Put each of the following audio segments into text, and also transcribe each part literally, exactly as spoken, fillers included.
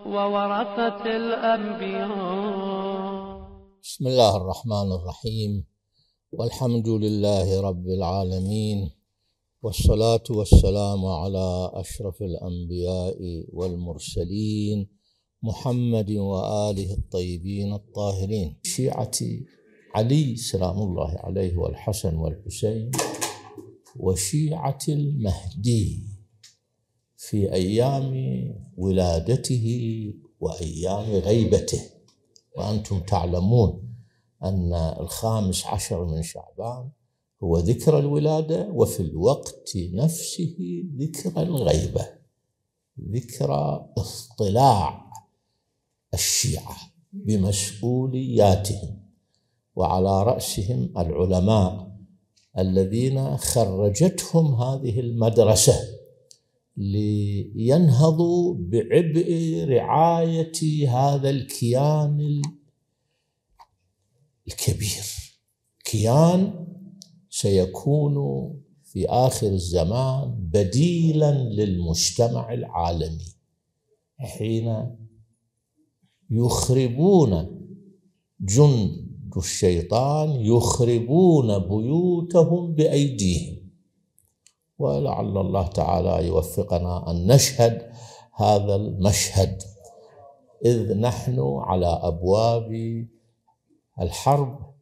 وورثة الأنبياء. بسم الله الرحمن الرحيم، والحمد لله رب العالمين، والصلاة والسلام على أشرف الأنبياء والمرسلين محمد وآله الطيبين الطاهرين. شيعة علي سلام الله عليه والحسن والحسين، وشيعة المهدي في أيام ولادته وأيام غيبته. وأنتم تعلمون أن الخامس عشر من شعبان هو ذكرى الولادة، وفي الوقت نفسه ذكرى الغيبة، ذكرى اطلاع الشيعة بمسؤولياتهم، وعلى رأسهم العلماء الذين خرجتهم هذه المدرسة لينهضوا بعبء رعاية هذا الكيان الكبير، كيان سيكون في آخر الزمان بديلا للمجتمع العالمي حين يخربون جند الشيطان، يخربون بيوتهم بأيديهم. ولعل الله تعالى يوفقنا أن نشهد هذا المشهد إذ نحن على أبواب الحرب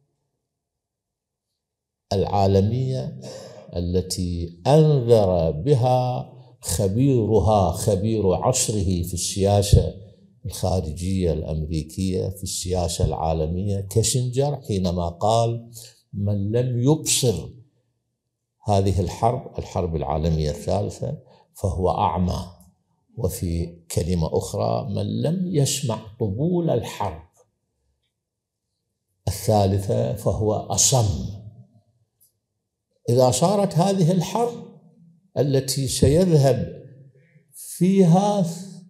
العالمية التي أنذر بها خبيرها، خبير عصره في السياسة الخارجية الأمريكية، في السياسة العالمية، كيسنجر، حينما قال: من لم يبصر هذه الحرب، الحرب العالمية الثالثة، فهو أعمى. وفي كلمة أخرى: من لم يسمع طبول الحرب الثالثة فهو أصم. إذا صارت هذه الحرب التي سيذهب فيها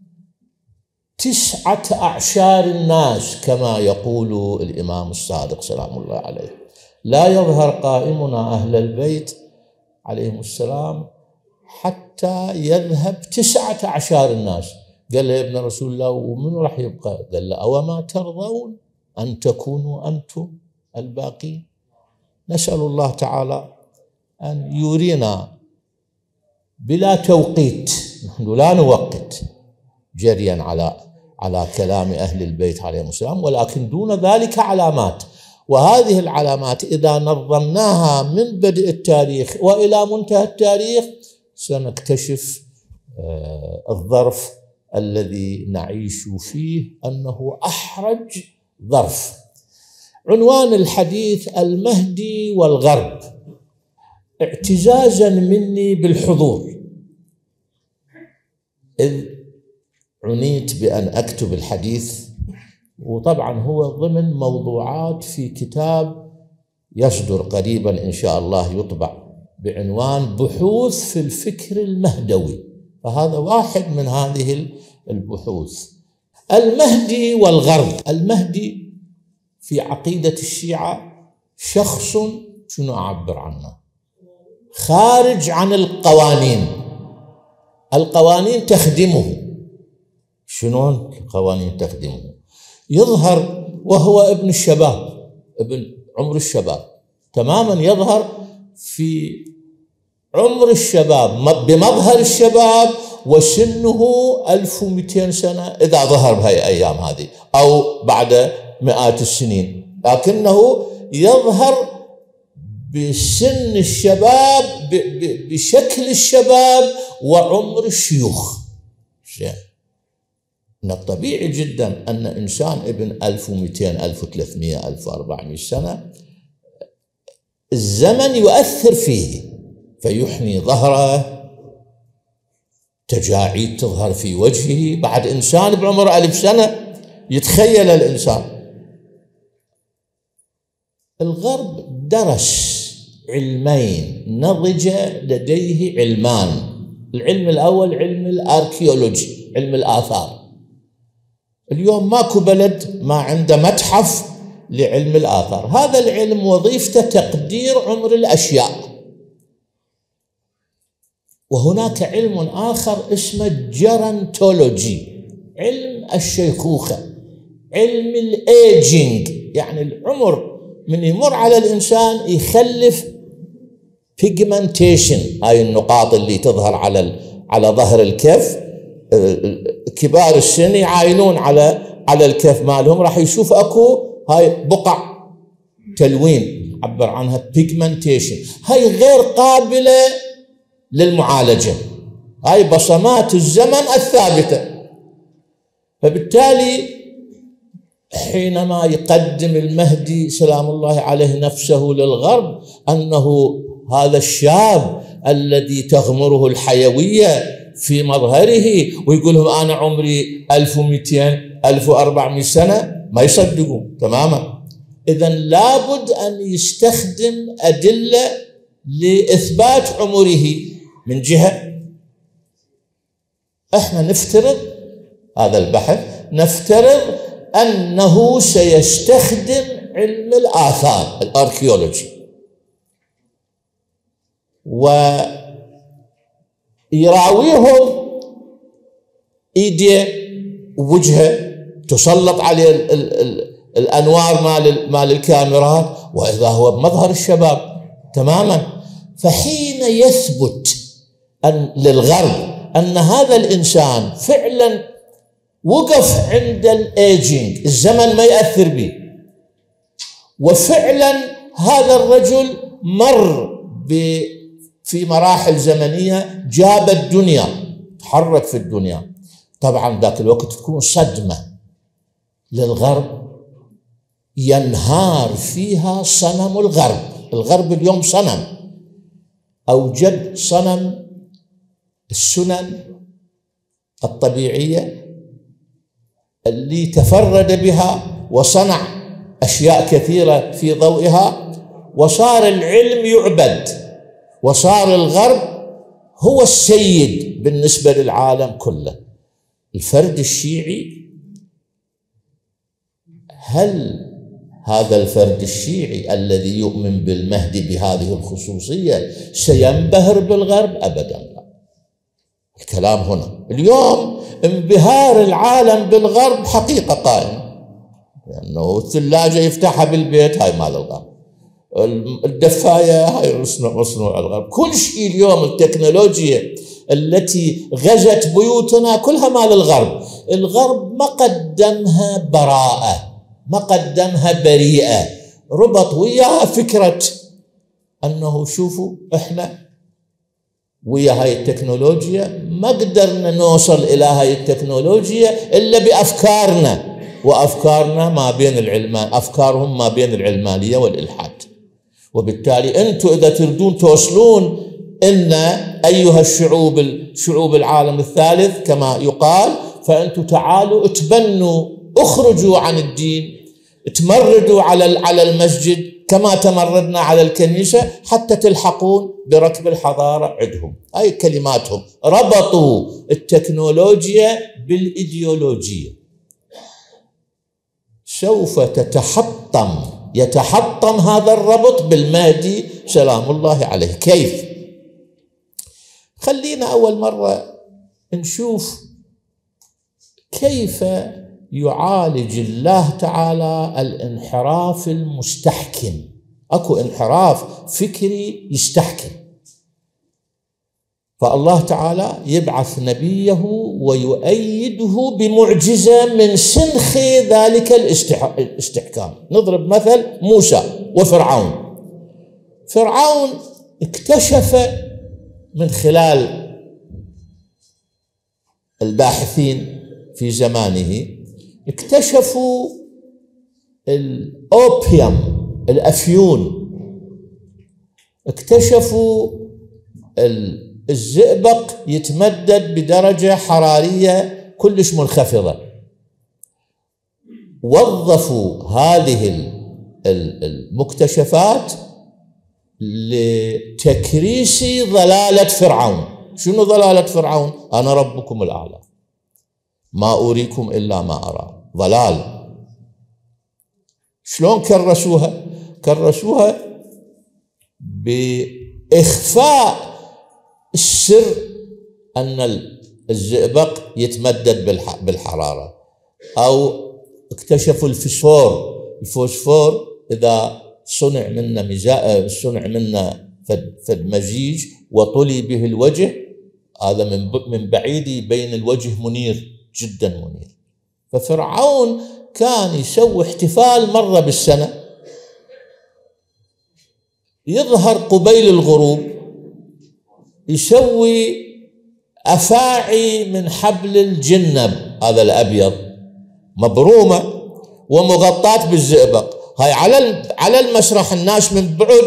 تسعة أعشار الناس كما يقول الإمام الصادق سلام الله عليه، لا يظهر قائمنا أهل البيت عليهم السلام حتى يذهب تسعة أعشار الناس. قال له: يا ابن رسول الله، ومن راح يبقى؟ قال له: أوما ترضون أن تكونوا أنتم الباقين؟ نسأل الله تعالى أن يرينا بلا توقيت، نحن لا نوقت جريا على على كلام أهل البيت عليهم السلام، ولكن دون ذلك علامات، وهذه العلامات إذا نظمناها من بدء التاريخ وإلى منتهى التاريخ سنكتشف الظرف الذي نعيش فيه أنه أحرج ظرف. عنوان الحديث: المهدي والغرب، اعتزازا مني بالحضور، إذ عنيت بأن أكتب الحديث، وطبعا هو ضمن موضوعات في كتاب يصدر قريبا إن شاء الله، يطبع بعنوان بحوث في الفكر المهدوي، فهذا واحد من هذه البحوث. المهدي والغرب. المهدي في عقيدة الشيعة شخص، شنو أعبر عنه؟ خارج عن القوانين، القوانين تخدمه. شنو القوانين تخدمه؟ يظهر وهو ابن الشباب، ابن عمر الشباب تماما، يظهر في عمر الشباب بمظهر الشباب، وسنه ألف ومئتين سنة إذا ظهر بهاي الأيام هذه أو بعد مئات السنين، لكنه يظهر بسن الشباب، بشكل الشباب وعمر الشيوخ. من الطبيعي جدا أن إنسان ابن ألف ومئتين ألف وثلاثمئة ألف وأربعمئة سنة الزمن يؤثر فيه فيحني ظهره، تجاعيد تظهر في وجهه. بعد إنسان بعمر ألف سنة يتخيل الإنسان. الغرب درس علمين، نضج لديه علمان. العلم الأول علم الأركيولوجي، علم الآثار. اليوم ماكو بلد ما عنده متحف لعلم الآثار. هذا العلم وظيفته تقدير عمر الأشياء. وهناك علم آخر اسمه جيرانتولوجي، علم الشيخوخة، علم الايجينج، يعني العمر من يمر على الإنسان يخلف بيجمنتيشن، هاي النقاط اللي تظهر على على ظهر الكف. كبار السن يعاينون على على الكف مالهم راح يشوف اكو هاي بقع تلوين عبر عنها بيجمنتيشن، هاي غير قابلة للمعالجة، هاي بصمات الزمن الثابتة. فبالتالي حينما يقدم المهدي سلام الله عليه نفسه للغرب أنه هذا الشاب الذي تغمره الحيوية في مظهره ويقول لهم أنا عمري ألف ومئتين ألف وأربعمئة سنة، ما يصدقون تماما. إذن لابد أن يستخدم أدلة لإثبات عمره. من جهة احنا نفترض هذا البحث، نفترض أنه سيستخدم علم الآثار الأركيولوجي ويراويهم إيديه ووجهه، تسلط عليه ال ال ال الأنوار مال مال الكاميرات، وإذا هو بمظهر الشباب تماما. فحين يثبت أن للغرب أن هذا الإنسان فعلا وقف عند الايجينج، الزمن ما يأثر به، وفعلا هذا الرجل مر في مراحل زمنية جاب الدنيا، تحرك في الدنيا، طبعا ذاك الوقت تكون صدمة للغرب ينهار فيها صنم الغرب. الغرب اليوم صنم، أوجد صنم السنن الطبيعية اللي تفرد بها وصنع أشياء كثيرة في ضوئها، وصار العلم يعبد، وصار الغرب هو السيد بالنسبة للعالم كله. الفرد الشيعي، هل هذا الفرد الشيعي الذي يؤمن بالمهدي بهذه الخصوصية سينبهر بالغرب؟ أبدا لا. الكلام هنا اليوم انبهار العالم بالغرب حقيقة قائمة، لأنه الثلاجة يفتحها بالبيت هاي مال الغرب، الدفاية هاي مصنوع الغرب، كل شيء اليوم التكنولوجيا التي غزت بيوتنا كلها مال الغرب. الغرب ما قدمها براءة، ما قدمها بريئة، ربط وياها فكرة أنه شوفوا إحنا ويا هاي التكنولوجيا ما قدرنا نوصل إلى هاي التكنولوجيا إلا بأفكارنا، وأفكارنا ما بين العلمان، أفكارهم ما بين العلمانية والإلحاد. وبالتالي أنتم إذا تريدون توصلون إن أيها الشعوب شعوب العالم الثالث كما يقال، فأنتم تعالوا اتبنوا، اخرجوا عن الدين، تمردوا على على المسجد كما تمردنا على الكنيسة حتى تلحقون بركب الحضارة عندهم. هاي كلماتهم، ربطوا التكنولوجيا بالإيديولوجية. سوف تتحطم يتحطم هذا الربط بالمهدي سلام الله عليه. كيف؟ خلينا أول مرة نشوف كيف يعالج الله تعالى الانحراف المستحكم. اكو انحراف فكري يستحكم، فالله تعالى يبعث نبيه ويؤيده بمعجزة من سنخ ذلك الاستحكام. نضرب مثل موسى وفرعون. فرعون اكتشف من خلال الباحثين في زمانه، اكتشفوا الأوبيوم، الأفيون، اكتشفوا الزئبق يتمدد بدرجة حرارية كلش منخفضة. وظفوا هذه المكتشفات لتكريس ضلالة فرعون. شنو ضلالة فرعون؟ أنا ربكم الأعلى ما أريكم إلا ما أرى. ضلال. شلون كرسوها؟ كرسوها بإخفاء السر أن الزئبق يتمدد بالحرارة، أو اكتشفوا الفسفور. الفوسفور إذا صنع منه مزاء صنع منه فد مزيج وطلي به الوجه، هذا من من بعيد يبين الوجه منير جدا منير. ففرعون كان يسوي احتفال مرة بالسنة، يظهر قبيل الغروب، يسوي أفاعي من حبل الجنب هذا الأبيض مبرومة ومغطاة بالزئبق. هاي على على المسرح الناس من بعد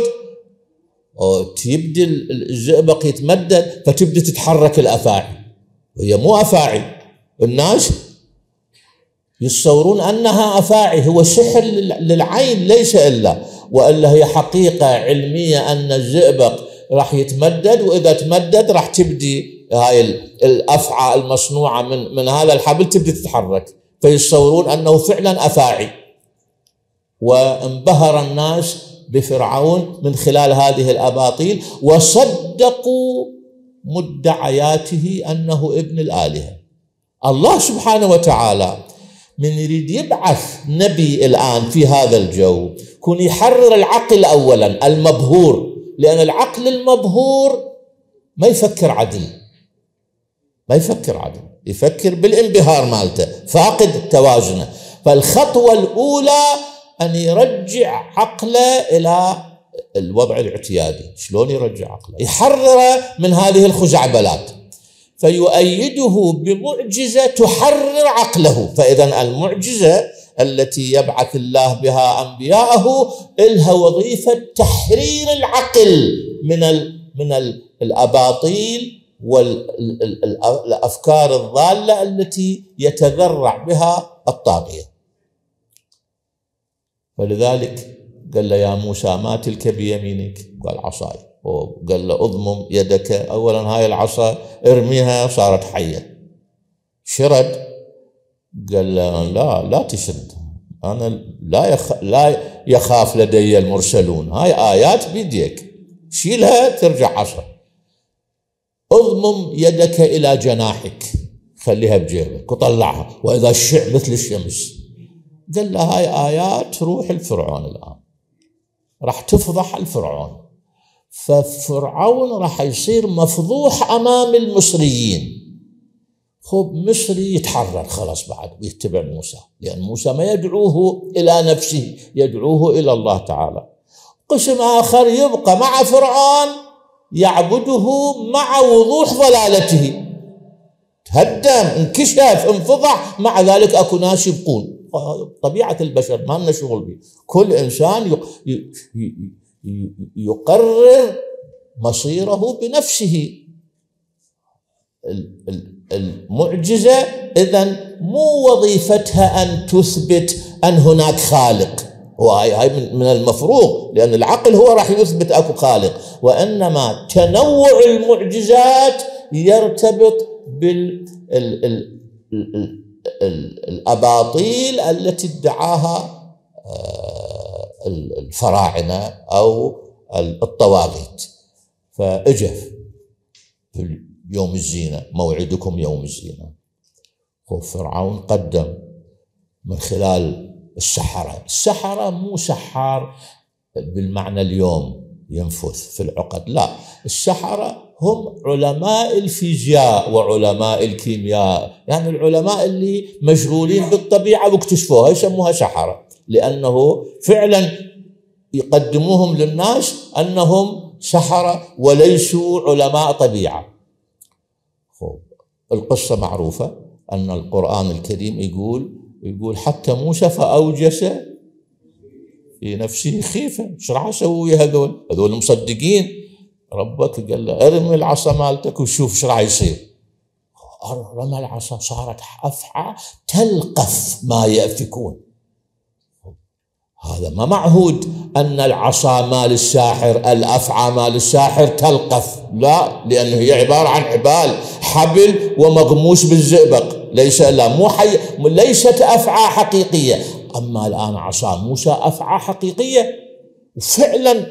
تبدي الزئبق يتمدد فتبدي تتحرك الأفاعي، وهي مو أفاعي. الناس يتصورون أنها أفاعي، هو سحر للعين ليس إلا، وإلا هي حقيقة علمية أن الزئبق راح يتمدد، وإذا تمدد راح تبدي هاي الأفعى المصنوعة من من هذا الحبل تبدي تتحرك، فيتصورون أنه فعلا أفاعي. وانبهر الناس بفرعون من خلال هذه الأباطيل، وصدقوا مدعياته أنه ابن الآلهة. الله سبحانه وتعالى من يريد يبعث نبي الآن في هذا الجو يكون يحرر العقل أولا المبهور، لأن العقل المبهور ما يفكر عدل، ما يفكر عدل، يفكر بالانبهار مالته، فاقد توازنه. فالخطوة الأولى أن يرجع عقله إلى الوضع الاعتيادي. شلون يرجع عقله؟ يحرره من هذه الخزعبلات، فيؤيده بمعجزة تحرر عقله. فإذا المعجزة التي يبعث الله بها أنبياءه إلها وظيفة تحرير العقل من ال من ال الأباطيل والأفكار الضالة التي يتذرع بها الطاغية. ولذلك قال له يا موسى ما تلك بيمينك؟ قال عصاي. وقال له اضمم يدك. اولا هاي العصا ارميها صارت حيه. شرد؟ قال له لا لا تشرد، انا لا يخ... لا يخاف لدي المرسلون، هاي ايات بيديك، شيلها ترجع عصا. اضمم يدك الى جناحك، خليها بجيبك وطلعها، واذا الشع مثل الشمس. قال له هاي آيات روح الفرعون الآن، راح تفضح الفرعون، ففرعون راح يصير مفضوح أمام المصريين. خب مصري يتحرر خلاص بعد ويتبع موسى، لأن موسى ما يدعوه إلى نفسه، يدعوه إلى الله تعالى. قسم آخر يبقى مع فرعون يعبده مع وضوح ضلالته، تهدم انكشف انفضح، مع ذلك أكو ناس يبقون. طبيعة البشر ما لنا شغل به، كل إنسان يقرر مصيره بنفسه. المعجزة إذن مو وظيفتها أن تثبت أن هناك خالق، وهي من المفروغ، لأن العقل هو راح يثبت أكو خالق، وإنما تنوع المعجزات يرتبط بال الأباطيل التي ادعاها الفراعنة أو الطواغيت. فأجف في يوم الزينة، موعدكم يوم الزينة. فرعون قدم من خلال السحرة. السحرة مو سحار بالمعنى اليوم ينفث في العقد، لا، السحرة هم علماء الفيزياء وعلماء الكيمياء، يعني العلماء اللي مشغولين بالطبيعة واكتشفوها يسموها سحرة، لأنه فعلا يقدموهم للناس أنهم سحرة وليسوا علماء طبيعة. القصة معروفة أن القرآن الكريم يقول يقول حتى موسى فأوجس في نفسه خيفة. ايش راح يسوي هذول؟ هذول مصدقين ربك. قال له ارمي العصا مالتك وشوف ايش راح يصير. رمى العصا صارت أفعى تلقف ما يأفكون. هذا ما معهود أن العصا مال الساحر، الأفعى مال الساحر تلقف، لا، لأنه هي عبارة عن حبال، حبل ومغموس بالزئبق، ليس لا مو حي، ليست أفعى حقيقية. أما الآن عصا موسى أفعى حقيقية، وفعلا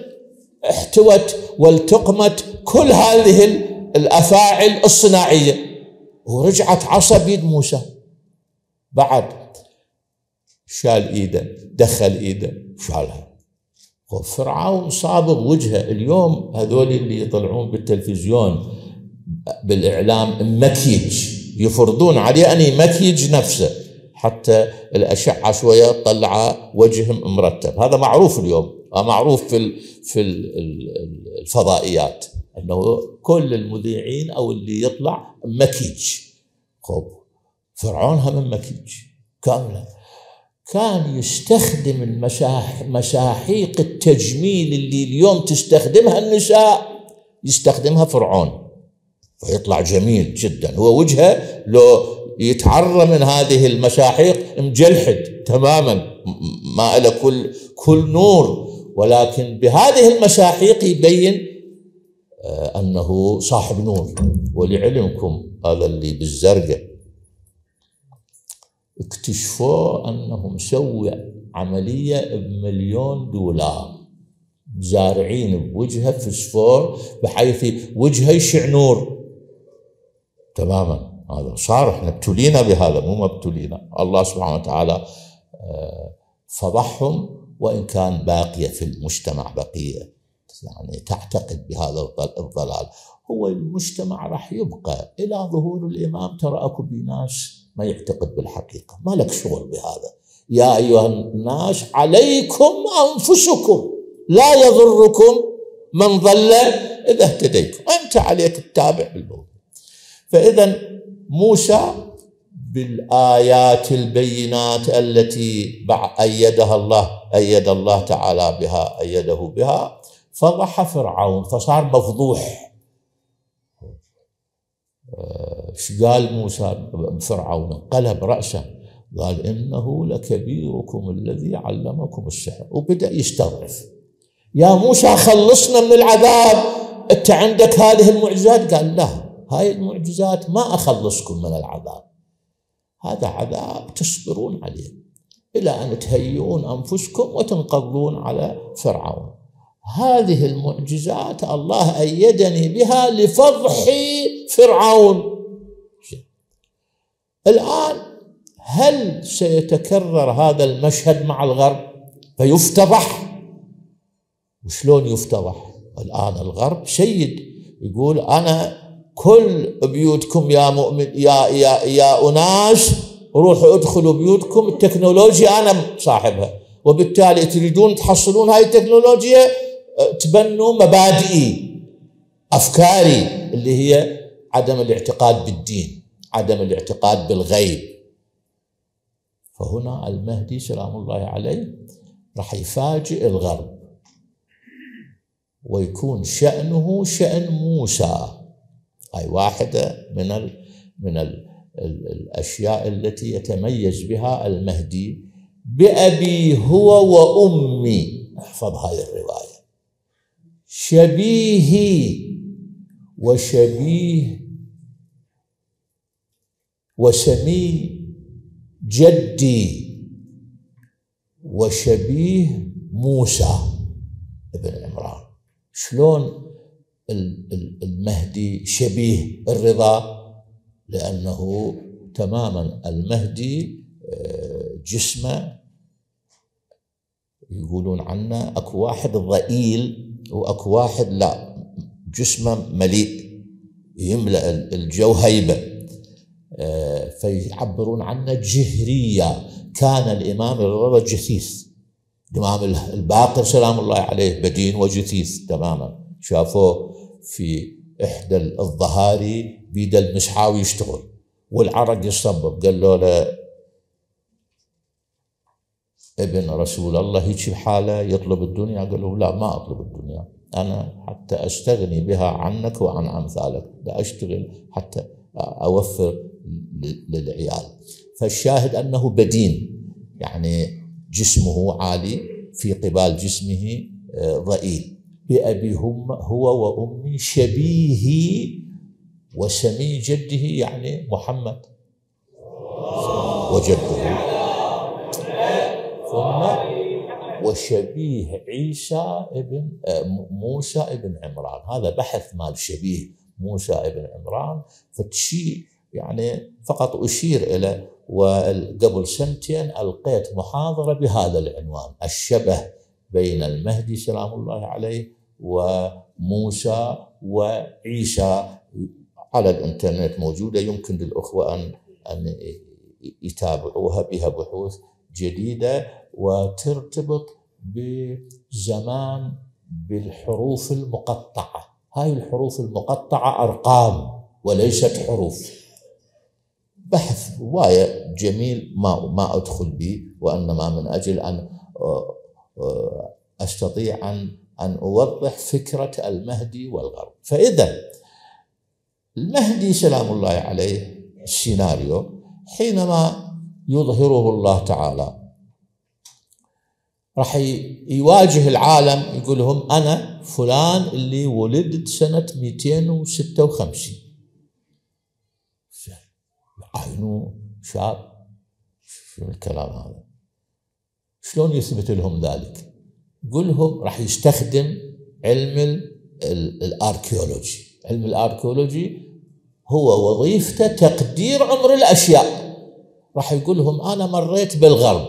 احتوت والتقمت كل هذه الأفاعل الصناعية. ورجعت عصا بيد موسى، بعد شال ايده، دخل ايده شالها. فرعون صابغ وجهه. اليوم هذول اللي يطلعون بالتلفزيون بالاعلام مكيج، يفرضون عليه ان يمكيج نفسه حتى الاشعه شويه تطلع وجه مرتب. هذا معروف اليوم، معروف في في الفضائيات انه كل المذيعين او اللي يطلع مكيج. خب فرعون هم مكيج كامله. كان يستخدم المساح مساحيق التجميل اللي اليوم تستخدمها النساء، يستخدمها فرعون فيطلع جميل جدا. هو وجهه لو يتعرى من هذه المساحيق مجلحد تماما، ما له كل كل نور، ولكن بهذه المساحيق يبين أنه صاحب نور. ولعلمكم هذا اللي بالزرقاء اكتشفوا أنه مسوي عملية بمليون دولار، زارعين بوجهه فسفور بحيث وجهه يشع نور تماما. هذا صار، احنا ابتلينا بهذا، مو مبتلينا. الله سبحانه وتعالى فضحهم، وإن كان باقية في المجتمع بقية يعني تعتقد بهذا الضلال. هو المجتمع راح يبقى إلى ظهور الإمام. ترى أكو بناس ما يعتقد بالحقيقة، ما لك شغل بهذا. يا أيها الناس عليكم أنفسكم لا يضركم من ضل إذا اهتديتم، أنت عليك التابع بالموضوع. فإذا موسى بالآيات البينات التي أيدها الله أيد الله تعالى بها أيده بها فضح فرعون، فصار مفضوح. ايش قال موسى فرعون؟ قلب رأسه قال إنه لكبيركم الذي علمكم السحر، وبدأ يستغرف. يا موسى خلصنا من العذاب، أنت عندك هذه المعجزات. قال لا، هاي المعجزات ما أخلصكم من العذاب، هذا عذاب تصبرون عليه إلى أن تهيئون أنفسكم وتنقضون على فرعون. هذه المعجزات الله أيدني بها لفضح فرعون. الآن هل سيتكرر هذا المشهد مع الغرب فيفتضح؟ وشلون يفتضح؟ الآن الغرب سيد يقول أنا كل بيوتكم يا مؤمن يا يا يا أناس روحوا ادخلوا بيوتكم، التكنولوجيا أنا صاحبها، وبالتالي تريدون تحصلون هاي التكنولوجيا تبنوا مبادئي أفكاري اللي هي عدم الاعتقاد بالدين، عدم الاعتقاد بالغيب. فهنا المهدي سلام الله عليه راح يفاجئ الغرب ويكون شأنه شأن موسى. هاي واحدة من ال من ال ال الأشياء التي يتميز بها المهدي. بأبي هو وأمي، احفظ هاي الرواية، شبيهي وشبيه وسمي جدي وشبيه موسى ابن عمران. شلون المهدي شبيه الرضا؟ لأنه تماما المهدي جسمه يقولون عنه أكو واحد ضئيل وأكو واحد لا، جسمه مليء يملأ الجو هيبة، فيعبرون عنه جهرية. كان الإمام الرضا جثيث، الإمام الباقر سلام الله عليه بدين وجثيث تماما. شافوه في إحدى الظهاري بيد المسحاوي يشتغل والعرق يصبب، قال له ابن رسول الله هيك بحاله يطلب الدنيا؟ قال له لا، ما أطلب الدنيا، أنا حتى أستغني بها عنك وعن أمثالك، لا أشتغل حتى أوفر للعيال. فالشاهد أنه بدين، يعني جسمه عالي في قبال جسمه ضئيل. بأبي هم هو وأمي شبيهي وسمي جده، يعني محمد وجده، ثم وشبيه عيسى ابن موسى ابن عمران. هذا بحث مال شبيه موسى ابن عمران، فتشي يعني فقط أشير إلى. وقبل سنتين ألقيت محاضرة بهذا العنوان: الشبه بين المهدي سلام الله عليه وموسى وعيسى، على الإنترنت موجودة، يمكن للأخوة أن أن يتابعوها، بها بحوث جديدة وترتبط بزمان بالحروف المقطعة. هاي الحروف المقطعة أرقام وليست حروف. بحث واية جميل ما ما أدخل به، وإنما من أجل أن أستطيع أن أن أوضح فكرة المهدي والغرب. فإذا المهدي سلام الله عليه السيناريو حينما يظهره الله تعالى راح يواجه العالم، يقول لهم أنا فلان اللي ولدت سنة مئتين وستة وخمسين. عينه شاب، شو الكلام هذا؟ شلون يثبت لهم ذلك؟ يقول لهم راح يستخدم علم الاركيولوجي. علم الاركيولوجي هو وظيفته تقدير عمر الاشياء. راح يقول لهم انا مريت بالغرب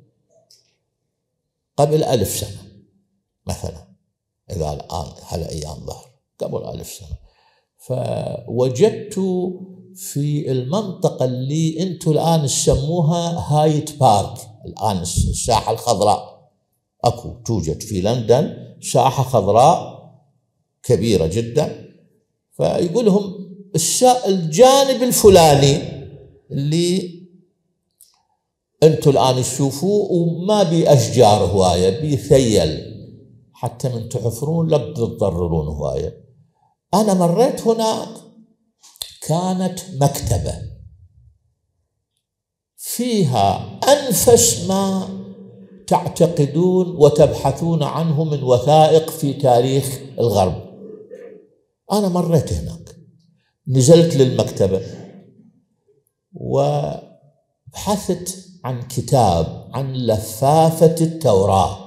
قبل ألف سنة مثلا، إذا الآن على أيام ظهر قبل ألف سنة، فوجدت في المنطقة اللي أنتم الآن تسموها هايت بارك، الآن الساحة الخضراء، أكو توجد في لندن ساحة خضراء كبيرة جدا. فيقول لهم الجانب الفلاني اللي أنتم الآن تشوفوه وما بي أشجار هواية، بي ثيل، حتى من تحفرون لا تتضررون هواية. أنا مريت هناك، كانت مكتبة فيها أنفس ما تعتقدون وتبحثون عنه من وثائق في تاريخ الغرب. أنا مريت هناك، نزلت للمكتبة وبحثت عن كتاب عن لفافة التوراة،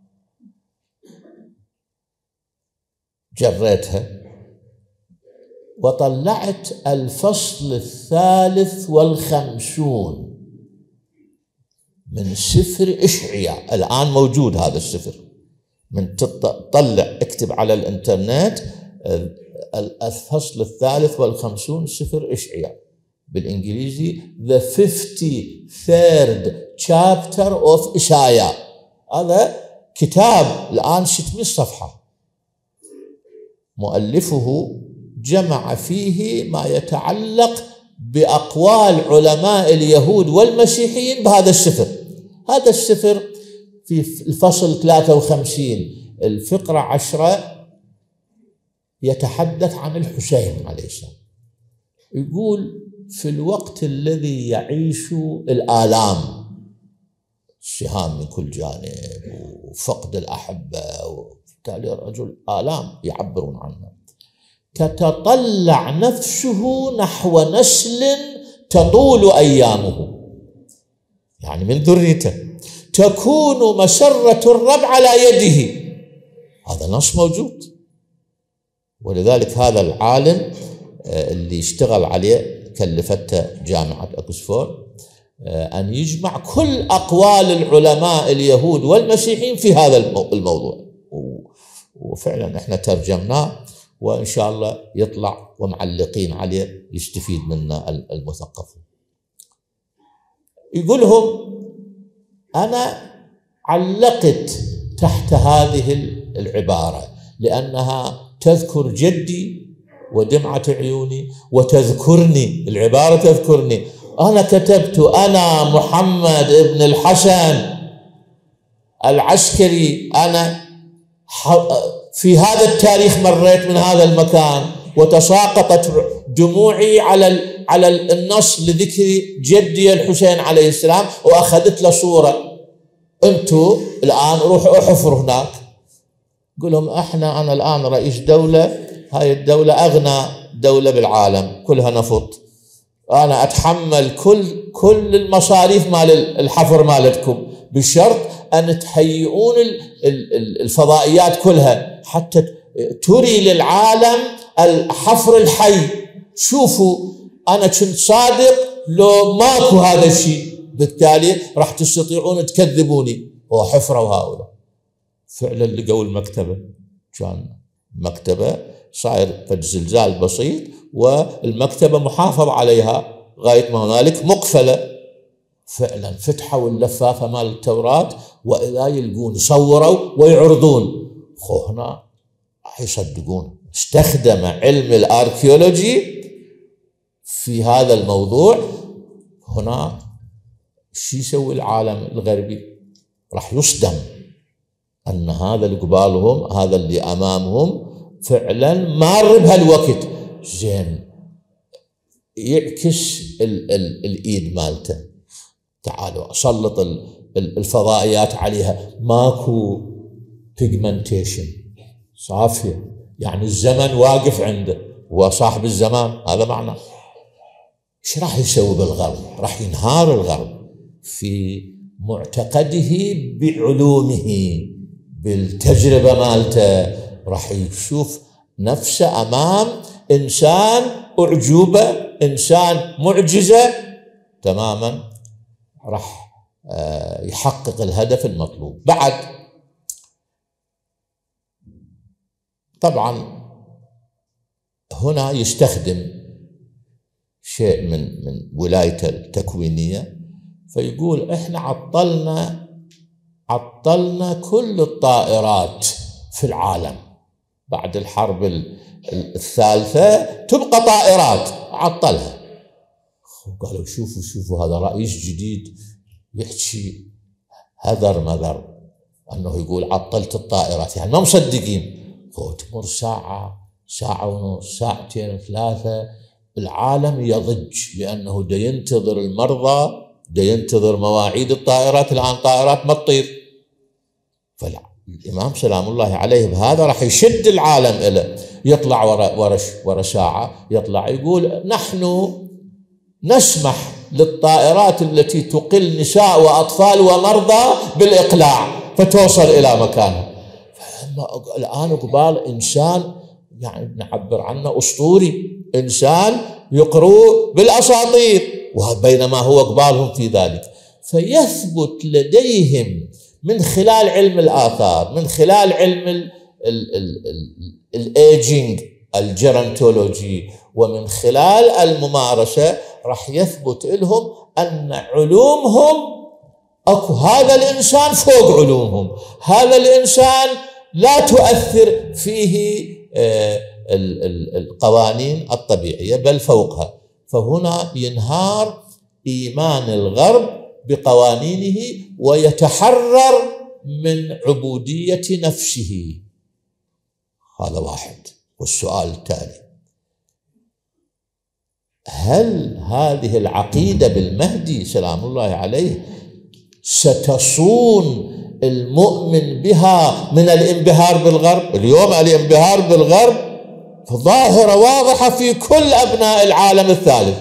جريتها وطلعت الفصل الثالث والخمسون من سفر إشعياء. الآن موجود هذا السفر، من تطلع اكتب على الانترنت الفصل الثالث والخمسون سفر إشعياء، بالإنجليزي The fifty-third chapter of إشعياء. هذا كتاب الآن ستمائة صفحة، مؤلفه جمع فيه ما يتعلق بأقوال علماء اليهود والمسيحيين بهذا السفر. هذا السفر في الفصل ثلاثة وخمسين الفقرة عشرة يتحدث عن الحسين عليه السلام. يقول في الوقت الذي يعيش الآلام، السهام من كل جانب وفقد الأحبة، وبالتالي الرجل آلام يعبرون عنها، تتطلع نفسه نحو نسل تطول أيامه، يعني من ذريته، تكون مسرة الرب على يده. هذا نص موجود، ولذلك هذا العالم اللي اشتغل عليه كلفته جامعة أكسفورد أن يجمع كل أقوال العلماء اليهود والمسيحيين في هذا الموضوع، وفعلا احنا ترجمناه وإن شاء الله يطلع ومعلقين عليه يستفيد منا المثقفون. يقولهم أنا علقت تحت هذه العبارة لأنها تذكر جدي ودمعة عيوني وتذكرني، العبارة تذكرني. أنا كتبت أنا محمد ابن الحسن العسكري، أنا في هذا التاريخ مريت من هذا المكان، وتساقطت دموعي على على النص لذكر جدي الحسين عليه السلام، وأخذت له صورة. أنتوا الآن روحوا احفروا هناك. قل لهم احنا أنا الآن رئيس دولة، هاي الدولة أغنى دولة بالعالم، كلها نفط، أنا أتحمل كل كل المصاريف مال الحفر مالتكم، بشرط أن تهيئون الفضائيات كلها حتى تري للعالم الحفر الحي. شوفوا أنا كنت صادق لو ماكو هذا الشيء، بالتالي راح تستطيعون تكذبوني. وحفروا هؤلاء. فعلا لقوا المكتبة، كان مكتبة صاير فد زلزال بسيط والمكتبة محافظ عليها غاية ما هنالك مقفلة. فعلا فتحوا اللفافة مال التوراة وإذا يلقون صوروا ويعرضون. خو هنا راح يصدقون. استخدم علم الاركيولوجي في هذا الموضوع. هنا شو يسوي العالم الغربي؟ راح يصدم أن هذا اللي قبالهم، هذا اللي أمامهم فعلا مار بهالوقت. زين يعكس ال ال الإيد مالته. تعالوا أسلط الفضائيات عليها، ماكو بيجمنتيشن، صافية، يعني الزمن واقف عنده، هو صاحب الزمان، هذا معنى. ايش راح يسوي بالغرب؟ راح ينهار الغرب في معتقده بعلومه، بالتجربة مالته. راح يشوف نفسه أمام إنسان أعجوبة، إنسان معجزة تماما. راح يحقق الهدف المطلوب. بعد طبعا هنا يستخدم شيء من من ولايته التكوينية، فيقول احنا عطلنا عطلنا كل الطائرات في العالم بعد الحرب الثالثة، تبقى طائرات عطلها. قالوا شوفوا شوفوا هذا رئيس جديد يحكي هذر مذر أنه يقول عطلت الطائرات، يعني ما مصدقين. تمر ساعة ساعة ونص ساعتين ثلاثة العالم يضج لأنه دا ينتظر المرضى، دا ينتظر مواعيد الطائرات. الآن طائرات ما تطير. فالإمام سلام الله عليه بهذا راح يشد العالم إليه. يطلع ورا ورا ورا ساعة يطلع يقول نحن نسمح للطائرات التي تقل نساء وأطفال ومرضى بالإقلاع فتوصل إلى مكانها. الآن قبال إنسان يعني نعبر عنه أسطوري، إنسان يقرأ بالأساطير، وبينما هو قبالهم في ذلك. فيثبت لديهم من خلال علم الآثار، من خلال علم الإيجينج الجيرانتولوجي، ومن خلال الممارسة راح يثبت لهم أن علومهم أكو هذا الإنسان فوق علومهم. هذا الإنسان لا تؤثر فيه القوانين الطبيعية بل فوقها. فهنا ينهار إيمان الغرب بقوانينه ويتحرر من عبودية نفسه. هذا واحد. والسؤال التالي: هل هذه العقيدة بالمهدي سلام الله عليه ستصون المؤمن بها من الانبهار بالغرب؟ اليوم الانبهار بالغرب ظاهرة واضحة في كل أبناء العالم الثالث.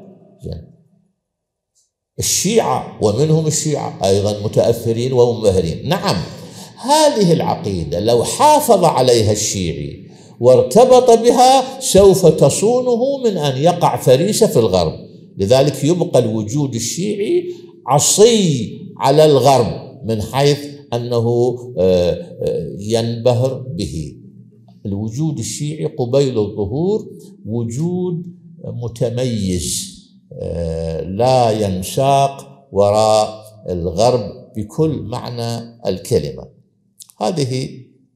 الشيعة ومنهم الشيعة أيضا متأثرين ومنبهرين. نعم، هذه العقيدة لو حافظ عليها الشيعي وارتبط بها سوف تصونه من أن يقع فريسة في الغرب. لذلك يبقى الوجود الشيعي عصي على الغرب من حيث أنه ينبهر به. الوجود الشيعي قبيل الظهور وجود متميز لا ينساق وراء الغرب بكل معنى الكلمة. هذه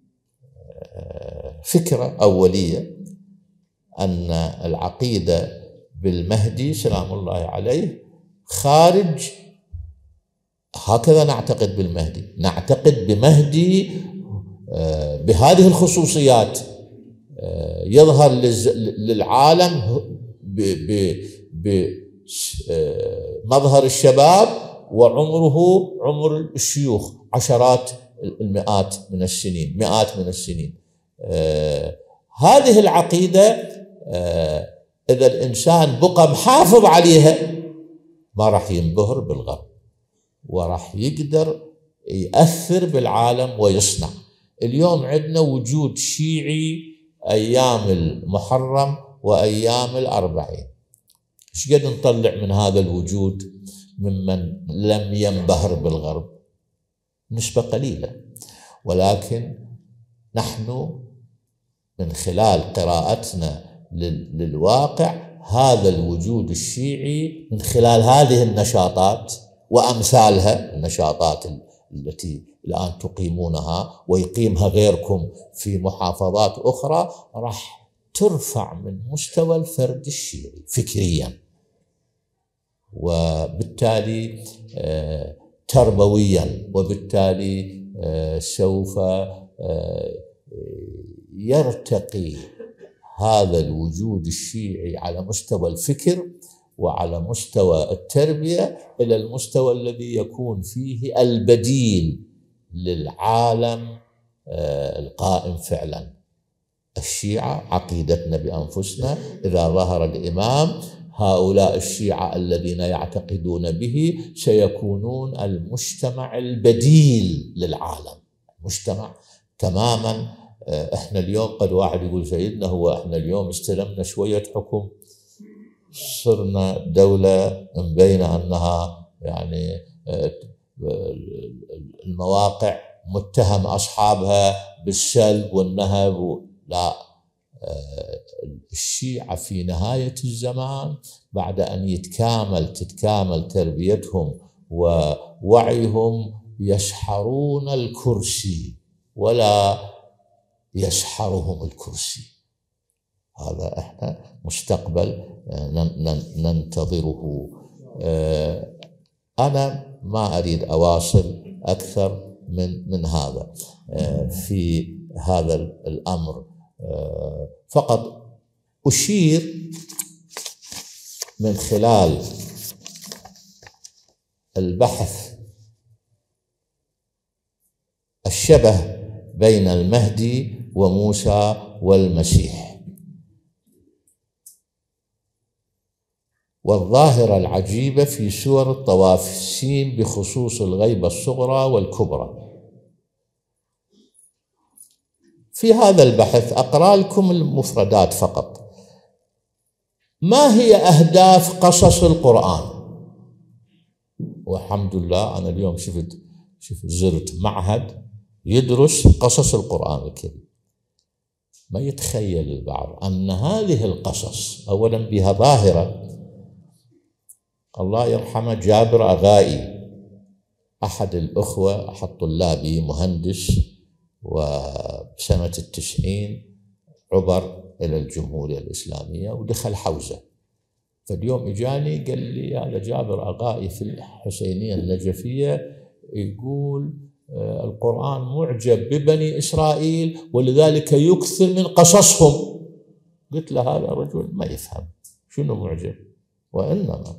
فكرة أولية أن العقيدة بالمهدي سلام الله عليه خارج. هكذا نعتقد بالمهدي، نعتقد بمهدي بهذه الخصوصيات، يظهر للعالم بمظهر الشباب وعمره عمر الشيوخ، عشرات المئات من السنين، مئات من السنين. هذه العقيدة إذا الإنسان بقى محافظ عليها ما راح ينبهر بالغرب، وراح يقدر يأثر بالعالم ويصنع. اليوم عندنا وجود شيعي أيام المحرم وأيام الأربعين، ايش قد نطلع من هذا الوجود ممن لم ينبهر بالغرب؟ نسبة قليلة، ولكن نحن من خلال قراءتنا للواقع هذا الوجود الشيعي من خلال هذه النشاطات وأمثالها، النشاطات التي الآن تقيمونها ويقيمها غيركم في محافظات أخرى، راح ترفع من مستوى الفرد الشيعي فكريا، وبالتالي تربويا، وبالتالي سوف يرتقي هذا الوجود الشيعي على مستوى الفكر وعلى مستوى التربية إلى المستوى الذي يكون فيه البديل للعالم القائم فعلا. الشيعة عقيدتنا بأنفسنا، إذا ظهر الإمام هؤلاء الشيعة الذين يعتقدون به سيكونون المجتمع البديل للعالم، مجتمع تماما. احنا اليوم قد واحد يقول سيدنا هو احنا اليوم استلمنا شوية حكم، صرنا دولة مبين أنها يعني المواقع متهم أصحابها بالسلب والنهب. لا، الشيعة في نهاية الزمان بعد أن يتكامل تتكامل تربيتهم ووعيهم يسحرون الكرسي ولا يسحرهم الكرسي. هذا احنا مستقبل ننتظره. أنا ما أريد أواصل أكثر من من هذا في هذا الأمر، فقط أشير من خلال البحث الشبه بين المهدي وموسى والمسيح، والظاهرة العجيبة في سور الطوافسين بخصوص الغيبة الصغرى والكبرى. في هذا البحث أقرأ لكم المفردات فقط. ما هي أهداف قصص القرآن؟ والحمد لله أنا اليوم شفت شفت زرت معهد يدرس قصص القرآن الكريم. ما يتخيل البعض أن هذه القصص أولا بها ظاهرة. الله يرحمه جابر أغائي أحد الأخوة، أحد طلابي مهندس، وسنة التسعين عبر إلى الجمهورية الإسلامية ودخل حوزة. فاليوم إجاني قال لي هذا جابر أغائي في الحسينية النجفية يقول القرآن معجب ببني إسرائيل ولذلك يكثر من قصصهم. قلت له هذا رجل ما يفهم شنو معجب، وإنما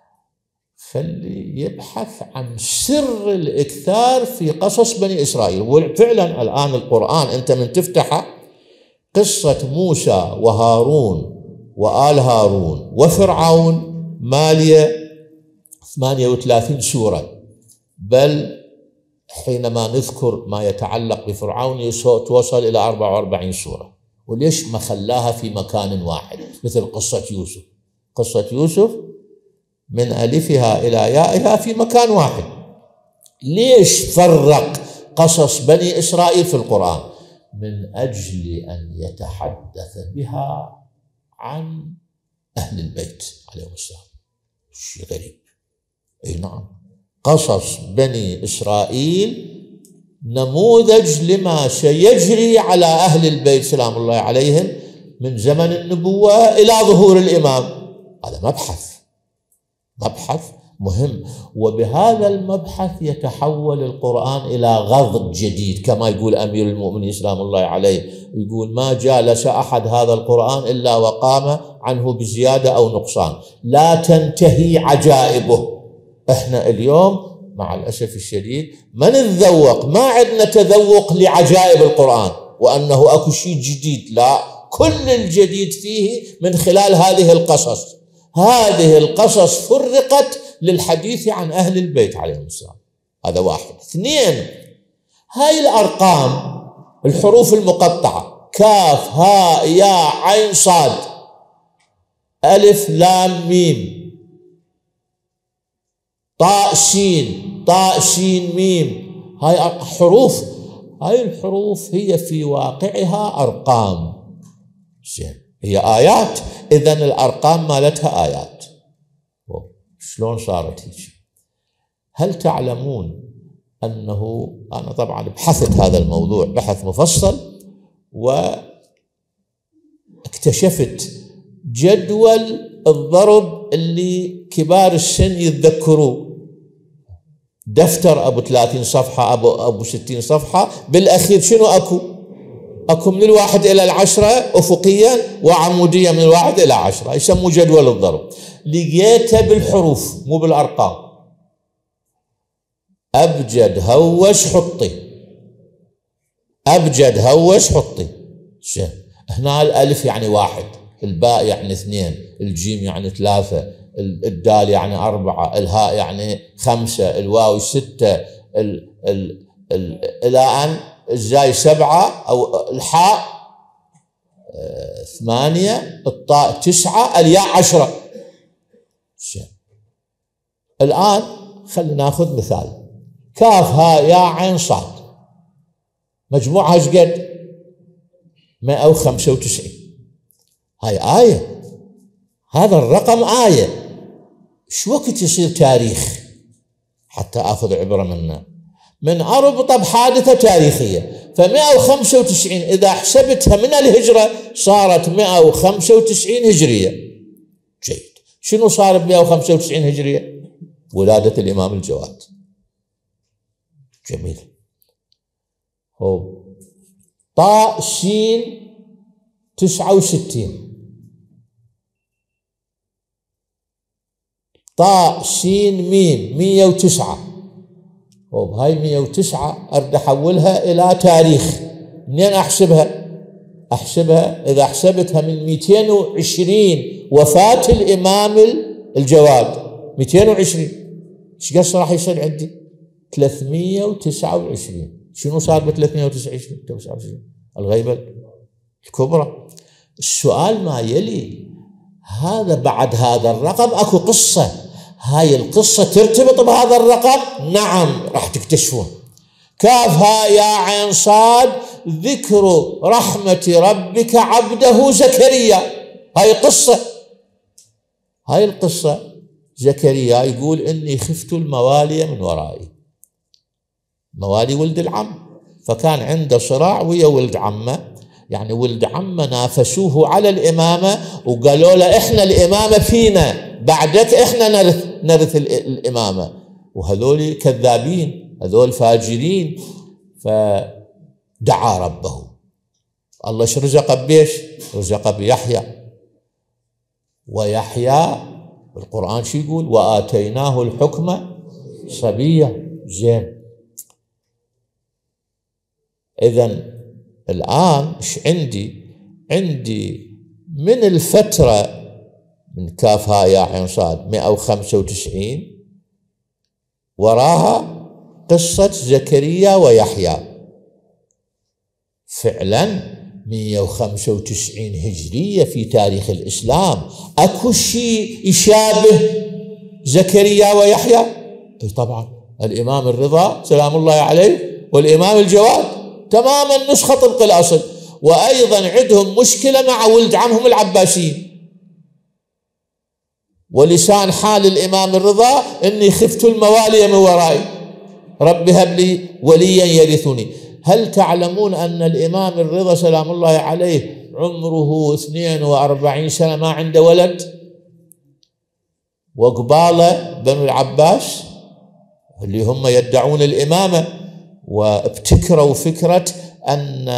خلي يبحث عن سر الإكثار في قصص بني إسرائيل. وفعلا الآن القرآن أنت من تفتحه قصة موسى وهارون وآل هارون وفرعون مالية ثمانية وثلاثين سورة، بل حينما نذكر ما يتعلق بفرعون توصل إلى أربعة وأربعين سورة. وليش ما خلاها في مكان واحد مثل قصة يوسف؟ قصة يوسف من ألفها إلى يائها في مكان واحد. ليش فرق قصص بني إسرائيل في القرآن؟ من أجل أن يتحدث بها عن أهل البيت عليهم السلام. شيء غريب. أي نعم، قصص بني إسرائيل نموذج لما سيجري على أهل البيت سلام الله عليهم من زمن النبوة إلى ظهور الإمام. هذا مبحث مبحث مهم، وبهذا المبحث يتحول القرآن إلى غض جديد كما يقول أمير المؤمنين سلام الله عليه، يقول ما جالس أحد هذا القرآن إلا وقام عنه بزيادة أو نقصان، لا تنتهي عجائبه. احنا اليوم مع الأسف الشديد ما نتذوق، ما عندنا تذوق لعجائب القرآن وأنه أكو شيء جديد. لا، كل الجديد فيه من خلال هذه القصص. هذه القصص فرقت للحديث عن أهل البيت عليهم السلام. هذا واحد. اثنين، هاي الأرقام الحروف المقطعة كاف هاء ياء عين صاد ألف لام ميم، طاء شين، طاء شين ميم، هاي حروف. هاي الحروف هي في واقعها أرقام، زين، هي آيات، إذن الأرقام مالتها آيات. شلون صارت هيك؟ هل تعلمون أنه أنا طبعا بحثت هذا الموضوع بحث مفصل، واكتشفت جدول الضرب اللي كبار السن يتذكروه، دفتر أبو ثلاثين صفحة، أبو أبو ستين صفحة، بالأخير شنو أكو؟ أكو من الواحد إلى العشرة أفقيا، وعموديا من الواحد إلى عشرة، يسموه جدول الضرب. لقيته بالحروف مو بالأرقام. أبجد هوش حطي، أبجد هوش حطي. هنا الألف يعني واحد، الباء يعني اثنين، الجيم يعني ثلاثة، الدال يعني أربعة، الهاء يعني خمسة، الواو ستة، ال ال ال إلى أن الزاي سبعة، أو الحاء آه ثمانية، الطاء تسعة، الياء عشرة. الآن خلينا ناخذ مثال، كاف هاء ياء عين صاد، مجموعها ايش قد؟ مئة وخمسة وتسعين. هاي آية، هذا الرقم آية. شو وقت يصير تاريخ حتى آخذ عبرة منه؟ من أربطة بحادثة تاريخية. فمئة وخمسة وتسعين إذا حسبتها من الهجرة صارت مئة وخمسة وتسعين هجرية. جيد. شنو صار ب مئة وخمسة وتسعين هجرية؟ ولادة الإمام الجواد. جميل. هو طاء شين تسعة وستين، طاء شين ميم مية وتسعة. هاي مية وتسعة أريد أحولها إلى تاريخ، منين أحسبها؟ أحسبها إذا حسبتها من مئتين وعشرين وفاة الإمام الجواد، مئتين وعشرين ايش قص راح يصير عندي؟ ثلاثمئة وتسعة وعشرين. شنو صار ب ثلاثمئة وتسعة وعشرين؟ الغيبة الكبرى. السؤال ما يلي، هذا بعد هذا الرقم اكو قصة، هاي القصة ترتبط بهذا الرقم؟ نعم، راح تكتشفون. كاف هاء يا عين صاد، ذكر رحمة ربك عبده زكريا. هاي قصة، هاي القصة زكريا يقول إني خفت الموالي من ورائي، موالي ولد العم، فكان عنده صراع ويا ولد عمه، يعني ولد عمه نافسوه على الإمامة وقالوا له إحنا الإمامة فينا، بعدك إحنا نرث نرث الإمامة، وهذول كذابين، هذول فاجرين. فدعا ربه، الله ايش رزقه بيش؟ رزقه بيحيى، ويحيى القرآن شو يقول؟ وآتيناه الحكم صبيا. زين، إذن الآن إيش عندي؟ عندي من الفترة من كاف هاء ياء عين صاد مئة وخمسة وتسعين، وراها قصة زكريا ويحيى. فعلا مئة وخمسة وتسعين هجرية في تاريخ الإسلام أكو شيء يشابه زكريا ويحيى؟ طبعا الإمام الرضا سلام الله عليه والإمام الجواد تماما نسخة طبق الأصل. وأيضا عندهم مشكلة مع ولد عمهم العباسيين، ولسان حال الإمام الرضا إني خفت الموالي من ورائي رب هب لي وليا يرثني. هل تعلمون أن الإمام الرضا سلام الله عليه عمره اثنين وأربعين سنة ما عنده ولد، وقباله بنو العباس اللي هم يدعون الإمامة وابتكروا فكرة أن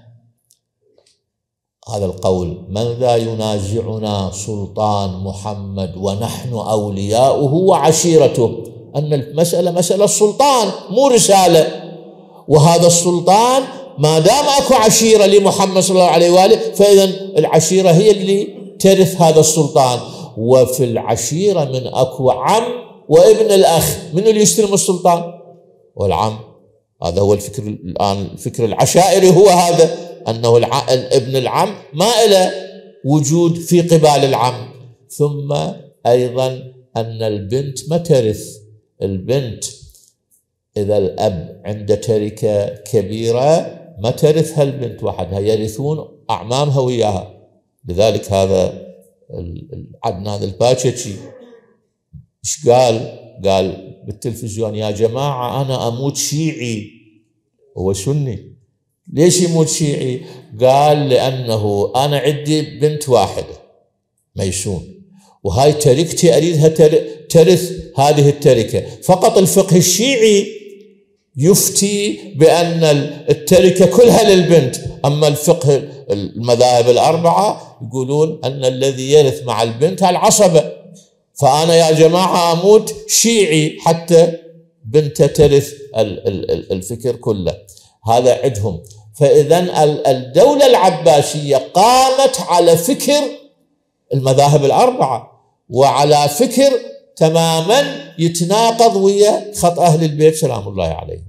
هذا القول: من ذا ينازعنا سلطان محمد ونحن أولياؤه وعشيرته، أن المسألة مسألة السلطان مو رسالة، وهذا السلطان ما دام أكو عشيرة لمحمد صلى الله عليه وآله فإذا العشيرة هي اللي ترث هذا السلطان. وفي العشيرة من أكو عم وابن الأخ، من اللي يستلم السلطان؟ والعم. هذا هو الفكر الآن، الفكر العشائري هو هذا، أنه ابن العم ما له وجود في قبال العم، ثم أيضا أن البنت ما ترث. البنت إذا الأب عنده تركة كبيرة ما ترثها البنت وحدها، يرثون أعمامها وياها. لذلك هذا عدنان الباكشي إيش قال؟ قال بالتلفزيون: يا جماعة أنا أموت شيعي. هو سني، ليش يموت شيعي؟ قال: لأنه أنا عندي بنت واحدة ميسون، وهاي تركتي أريدها ترث هذه التركة. فقط الفقه الشيعي يفتي بأن التركة كلها للبنت، أما الفقه المذاهب الأربعة يقولون أن الذي يرث مع البنت العصبة. فأنا يا جماعة أموت شيعي حتى بنت ترث الفكر كله. هذا عندهم. فإذن الدولة العباسية قامت على فكر المذاهب الأربعة، وعلى فكر تماما يتناقض ويا خط أهل البيت سلام الله عليهم.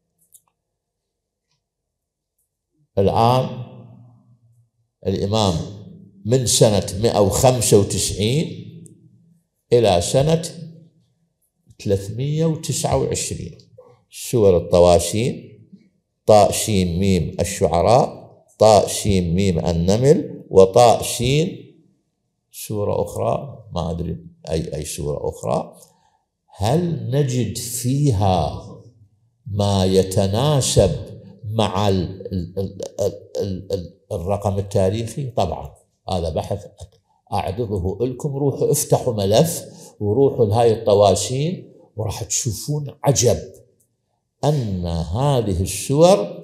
الآن الإمام من سنة مئة وخمسة وتسعين إلى سنة ثلاثمئة وتسعة وعشرين سور الطواشين: طاء شين ميم الشعراء، طاء شين ميم النمل، وطاء شين سورة أخرى ما أدري أي أي سورة أخرى. هل نجد فيها ما يتناسب مع ال ال ال ال ال الرقم التاريخي؟ طبعا هذا بحث أعرضه لكم. روحوا افتحوا ملف وروحوا لهاي الطواشين وراح تشوفون عجب أن هذه السور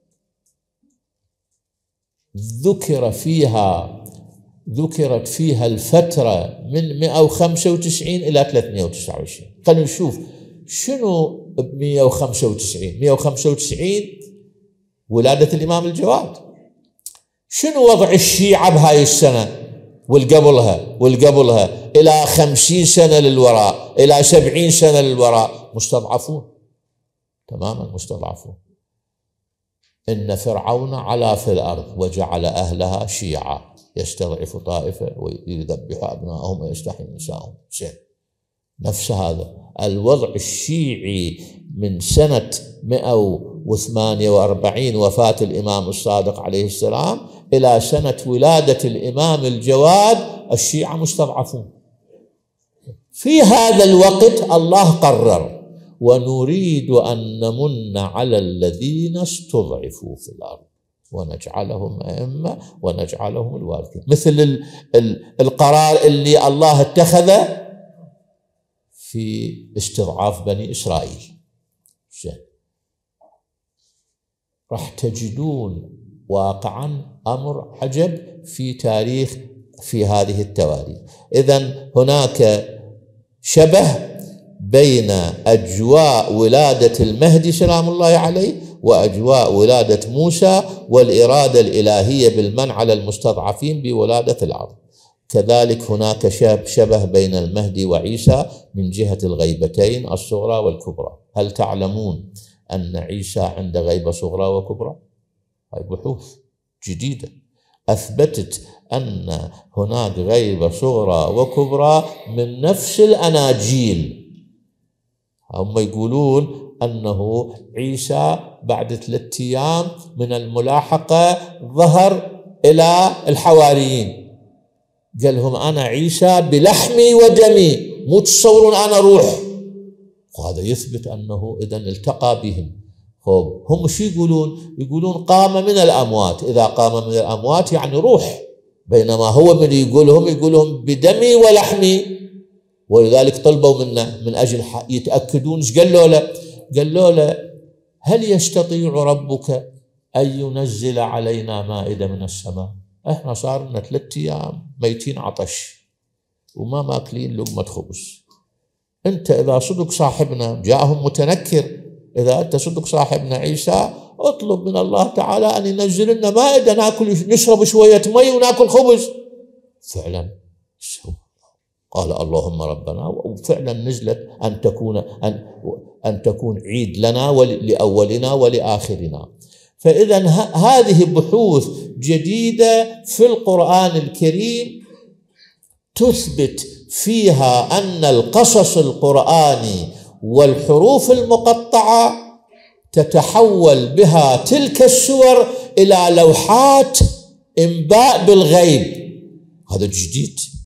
ذكر فيها ذكرت فيها الفترة من مئة وخمسة وتسعين إلى ثلاثمئة وتسعة وعشرين. خلينا نشوف شنو ب مئة وخمسة وتسعين. مئة وخمسة وتسعين ولادة الإمام الجواد. شنو وضع الشيعة بهاي السنة والقبلها والقبلها إلى خمسين سنة للوراء، إلى سبعين سنة للوراء؟ مستضعفون تماما، مستضعفون. إن فرعون علا في الأرض وجعل أهلها شيعا يستضعف طائفة ويذبح أبنائهم ويستحيي نساءهم. نفس هذا الوضع الشيعي من سنة مئة وثمانية وأربعين وفاة الإمام الصادق عليه السلام إلى سنة ولادة الإمام الجواد، الشيعة مستضعفون. في هذا الوقت الله قرر: ونريد أن نمن على الذين استضعفوا في الأرض ونجعلهم أئمة ونجعلهم الوارثين. مثل ال ال القرار اللي الله اتخذه في استضعاف بني إسرائيل. راح تجدون واقعا أمر عجب في تاريخ في هذه التواريخ. إذن هناك شبه بين أجواء ولادة المهدي سلام الله عليه وأجواء ولادة موسى والإرادة الإلهية بالمنع على المستضعفين بولادة العرب. كذلك هناك شبه بين المهدي وعيسى من جهة الغيبتين الصغرى والكبرى. هل تعلمون أن عيسى عنده غيبة صغرى وكبرى؟ هاي بحوث جديدة أثبتت أن هناك غيبة صغرى وكبرى من نفس الأناجيل. هم يقولون أنه عيسى بعد ثلاثة أيام من الملاحقة ظهر إلى الحواريين، قال لهم: أنا عيسى بلحمي ودمي، مو تصورون أنا روح. وهذا يثبت أنه إذن التقى بهم. هم شو يقولون؟ يقولون قام من الأموات. إذا قام من الأموات يعني روح، بينما هو من يقولهم يقولهم بدمي ولحمي. ولذلك طلبوا منه من أجل يتأكدون. ايش قالوا له؟ قالوا له: هل يستطيع ربك أن ينزل علينا مائدة من السماء؟ احنا صار لنا ثلاثة أيام ميتين عطش وما ماكلين لقمة خبز. انت إذا صدق صاحبنا، جاءهم متنكر، إذا أنت صدق صاحبنا عيسى اطلب من الله تعالى أن ينزل لنا مائدة ناكل نشرب شوية مي وناكل خبز. فعلا قال: اللهم ربنا، وفعلا نزلت أن تكون أن أن تكون عيد لنا ولأولنا ولآخرنا. فإذا هذه بحوث جديدة في القرآن الكريم تثبت فيها أن القصص القرآني والحروف المقطعة تتحول بها تلك السور إلى لوحات إنباء بالغيب. هذا جديد.